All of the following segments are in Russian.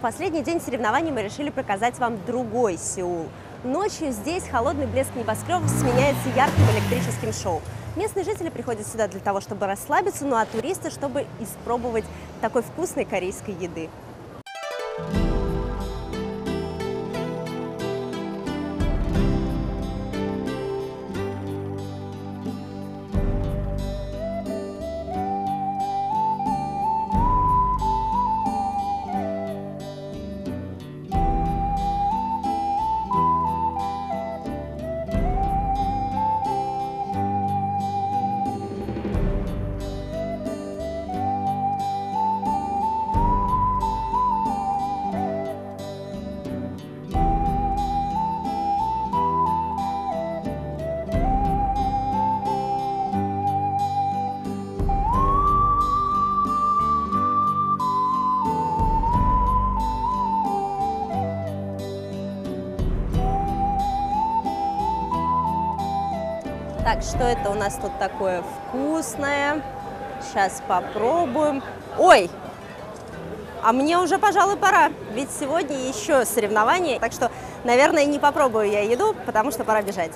последний день соревнований мы решили показать вам другой Сеул. Ночью здесь холодный блеск небоскребов сменяется ярким электрическим шоу. Местные жители приходят сюда для того, чтобы расслабиться, ну а туристы, чтобы испробовать такой вкусной корейской еды. Так, что это у нас тут такое вкусное? Сейчас попробуем. Ой, а мне уже, пожалуй, пора, ведь сегодня еще соревнования, так что, наверное, не попробую я еду, потому что пора бежать.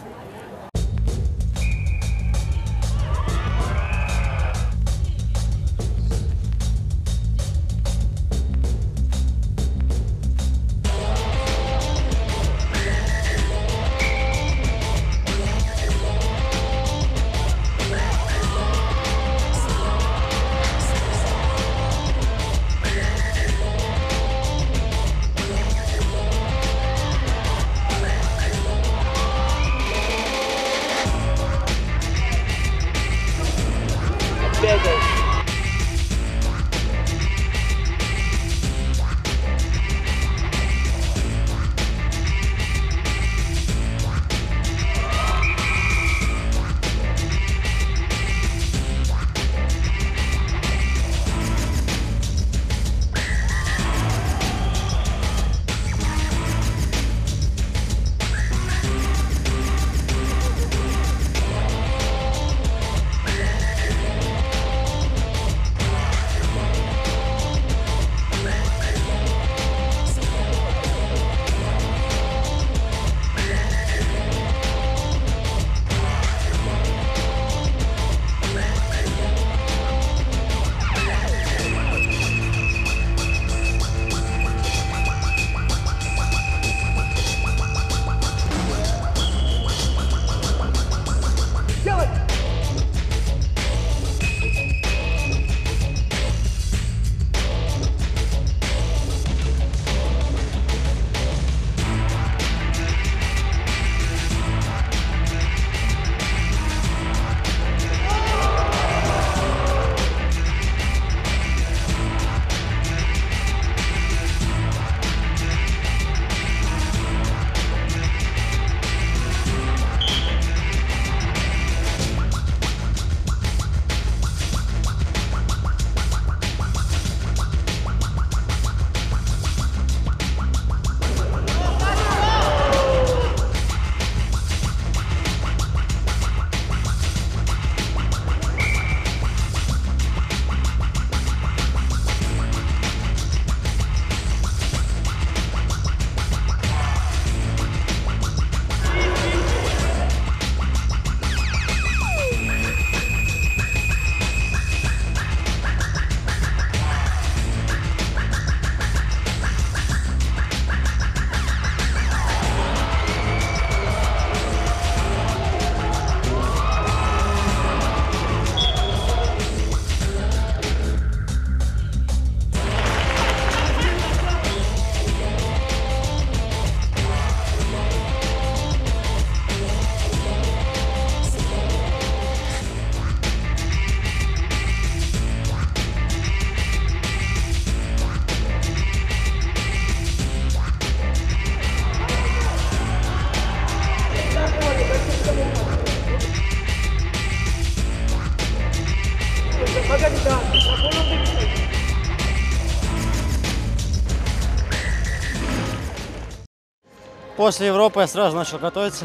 После Европы я сразу начал готовиться.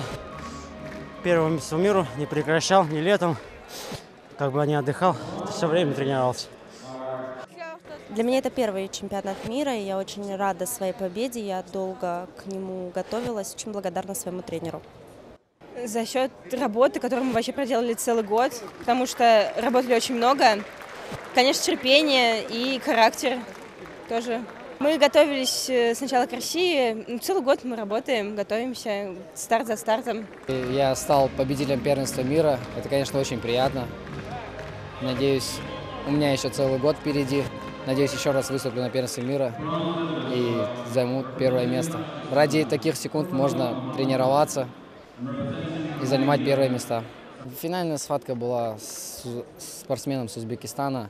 Первое место миру, не прекращал ни летом, как бы не отдыхал, все время тренировался. Для меня это первый чемпионат мира, и я очень рада своей победе. Я долго к нему готовилась, очень благодарна своему тренеру. За счет работы, которую мы вообще проделали целый год, потому что работали очень много. Конечно, терпение и характер тоже. Мы готовились сначала к России, целый год мы работаем, готовимся, старт за стартом. Я стал победителем первенства мира, это, конечно, очень приятно. Надеюсь, у меня еще целый год впереди. Надеюсь, еще раз выступлю на первенстве мира и займу первое место. Ради таких секунд можно тренироваться и занимать первые места. Финальная схватка была с спортсменом с Узбекистана.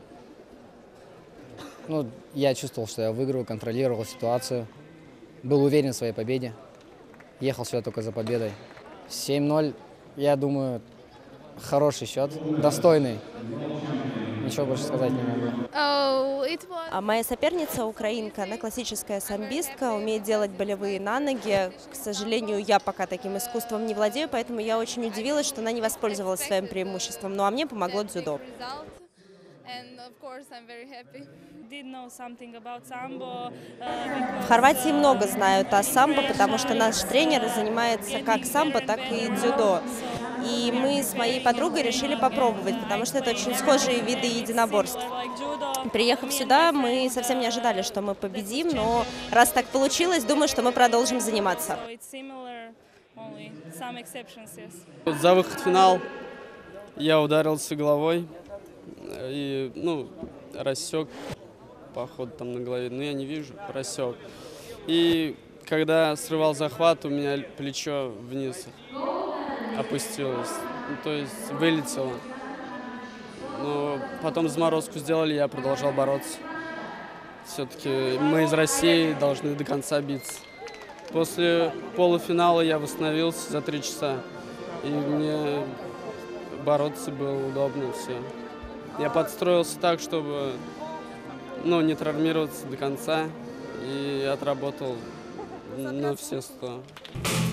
Ну, я чувствовал, что я выиграю, контролировал ситуацию. Был уверен в своей победе. Ехал сюда только за победой. 7-0, я думаю, хороший счет, достойный. Ничего больше сказать не могу. А моя соперница украинка, она классическая самбистка, умеет делать болевые на ноги. К сожалению, я пока таким искусством не владею, поэтому я очень удивилась, что она не воспользовалась своим преимуществом. Ну а мне помогло дзюдо. В Хорватии много знают о самбо, потому что наш тренер занимается как самбо, так и дзюдо. И мы с моей подругой решили попробовать, потому что это очень схожие виды единоборств. Приехав сюда, мы совсем не ожидали, что мы победим, но раз так получилось, думаю, что мы продолжим заниматься. За выход в финал я ударился головой и, рассек, походу, там на голове, но я не вижу, рассек. И когда срывал захват, у меня плечо вниз опустилось, то есть вылетело. Но потом заморозку сделали, я продолжал бороться. Все-таки мы из России должны до конца биться. После полуфинала я восстановился за 3 часа, и мне бороться было удобно все. Я подстроился так, чтобы не травмироваться до конца, и отработал на все 100.